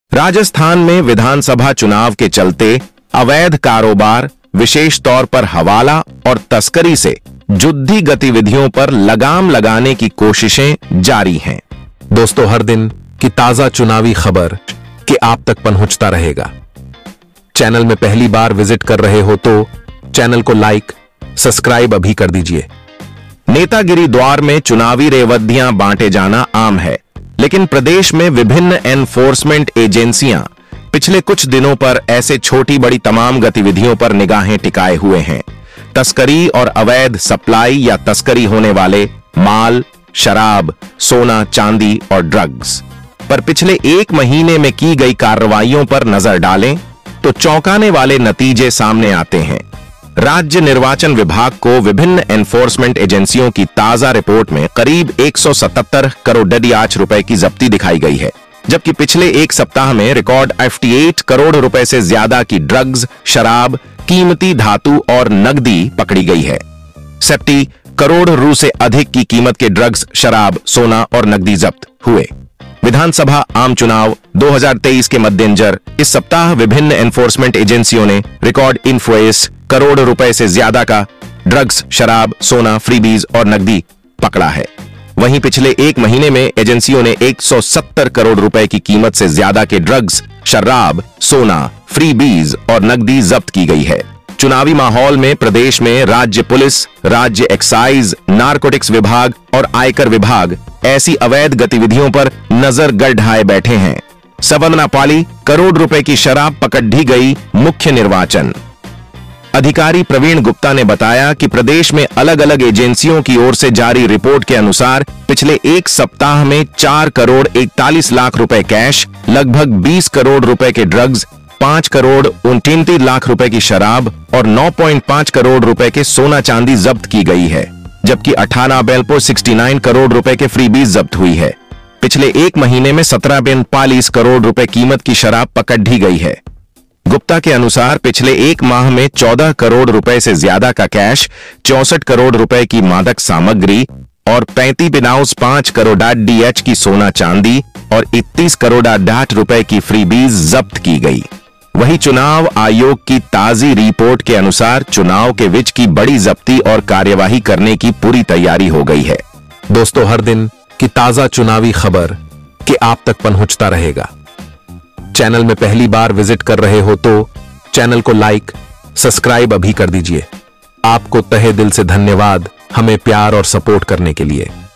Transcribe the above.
राजस्थान में विधानसभा चुनाव के चलते अवैध कारोबार, विशेष तौर पर हवाला और तस्करी से जुद्दी गतिविधियों पर लगाम लगाने की कोशिशें जारी हैं। दोस्तों, हर दिन की ताजा चुनावी खबर कि आप तक पहुंचता रहेगा। चैनल में पहली बार विजिट कर रहे हो तो चैनल को लाइक, सब्सक्राइब अभी कर दीजिए। नेतागिरी द्वार में चुनावी रेवदियां बांटे जाना आम है, लेकिन प्रदेश में विभिन्न एनफोर्समेंट एजेंसियां पिछले कुछ दिनों पर ऐसे छोटी बड़ी तमाम गतिविधियों पर निगाहें टिकाए हुए हैं। तस्करी और अवैध सप्लाई या तस्करी होने वाले माल, शराब, सोना, चांदी और ड्रग्स पर पिछले एक महीने में की गई कार्रवाइयों पर नजर डालें तो चौंकाने वाले नतीजे सामने आते हैं। राज्य निर्वाचन विभाग को विभिन्न एनफोर्समेंट एजेंसियों की ताजा रिपोर्ट में करीब 177 करोड़ रुपए की जब्ती दिखाई गई है, जबकि पिछले एक सप्ताह में रिकॉर्ड 58 करोड़ रुपए से ज्यादा की ड्रग्स, शराब, कीमती धातु और नकदी पकड़ी गई है। 70 करोड़ रु से अधिक की कीमत के ड्रग्स, शराब, सोना और नकदी जब्त हुए। विधानसभा आम चुनाव 2023 के मद्देनजर इस सप्ताह विभिन्न एनफोर्समेंट एजेंसियों ने रिकॉर्ड 1 करोड़ रुपए से ज्यादा का ड्रग्स, शराब, सोना, फ्रीबीज और नकदी पकड़ा है। वहीं पिछले एक महीने में एजेंसियों ने 170 करोड़ रुपए की कीमत से ज्यादा के ड्रग्स, शराब, सोना, फ्रीबीज और नकदी जब्त की गई है। चुनावी माहौल में प्रदेश में राज्य पुलिस, राज्य एक्साइज, नारकोटिक्स विभाग और आयकर विभाग ऐसी अवैध गतिविधियों पर नजर गड़ाए बैठे हैं। सवरनापाली करोड़ रुपए की शराब पकड़ दी गई। मुख्य निर्वाचन अधिकारी प्रवीण गुप्ता ने बताया कि प्रदेश में अलग अलग एजेंसियों की ओर से जारी रिपोर्ट के अनुसार पिछले एक सप्ताह में 4 करोड़ 41 लाख रुपए कैश, लगभग 20 करोड़ रुपए के ड्रग्स, 5 करोड़ 29 लाख रुपए की शराब और 9.5 करोड़ रुपए के सोना चांदी जब्त की गई है, जबकि 18 अप्रैल को 69 करोड़ रुपए के फ्रीबीज जब्त हुई है। पिछले एक महीने में 17.45 करोड़ रुपए कीमत की शराब पकड़ दी गई है। गुप्ता के अनुसार पिछले एक माह में 14 करोड़ रुपए से ज्यादा का कैश, 64 करोड़ रुपए की मादक सामग्री और 35 करोड़ DH की सोना चांदी और 31 करोड़ रुपए की फ्रीबीज जब्त की गई। वहीं चुनाव आयोग की ताजी रिपोर्ट के अनुसार चुनाव के विच की बड़ी जब्ती और कार्यवाही करने की पूरी तैयारी हो गई है। दोस्तों, हर दिन की ताजा चुनावी खबर कि आप तक पहुंचता रहेगा। चैनल में पहली बार विजिट कर रहे हो तो चैनल को लाइक, सब्सक्राइब अभी कर दीजिए। आपको तहे दिल से धन्यवाद हमें प्यार और सपोर्ट करने के लिए।